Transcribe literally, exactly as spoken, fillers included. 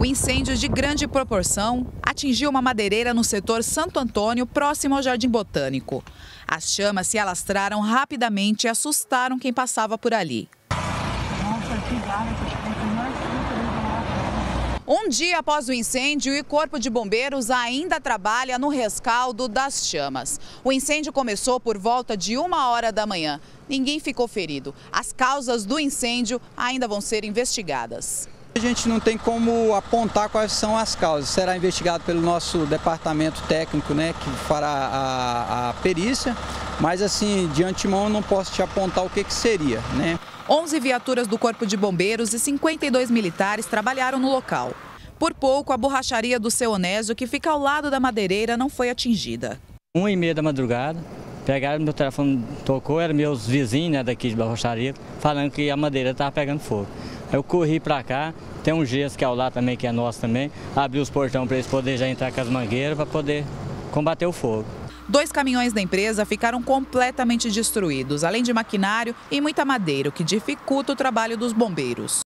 O incêndio de grande proporção atingiu uma madeireira no setor Santo Antônio, próximo ao Jardim Botânico. As chamas se alastraram rapidamente e assustaram quem passava por ali. Um dia após o incêndio, o Corpo de Bombeiros ainda trabalha no rescaldo das chamas. O incêndio começou por volta de uma hora da manhã. Ninguém ficou ferido. As causas do incêndio ainda vão ser investigadas. A gente não tem como apontar quais são as causas. Será investigado pelo nosso departamento técnico, né, que fará a, a perícia. Mas assim, de antemão, eu não posso te apontar o que, que seria, né? onze viaturas do Corpo de Bombeiros e cinquenta e dois militares trabalharam no local. Por pouco, a borracharia do Seu Onésio, que fica ao lado da madeireira, não foi atingida. Uma e meia da madrugada, pegaram meu telefone, tocou, eram meus vizinhos, né, daqui de borracharia, falando que a madeira estava pegando fogo. Eu corri para cá, tem um gesso que é ao lado também, que é nosso também, abri os portões para eles poderem já entrar com as mangueiras para poder combater o fogo. Dois caminhões da empresa ficaram completamente destruídos, além de maquinário e muita madeira, o que dificulta o trabalho dos bombeiros.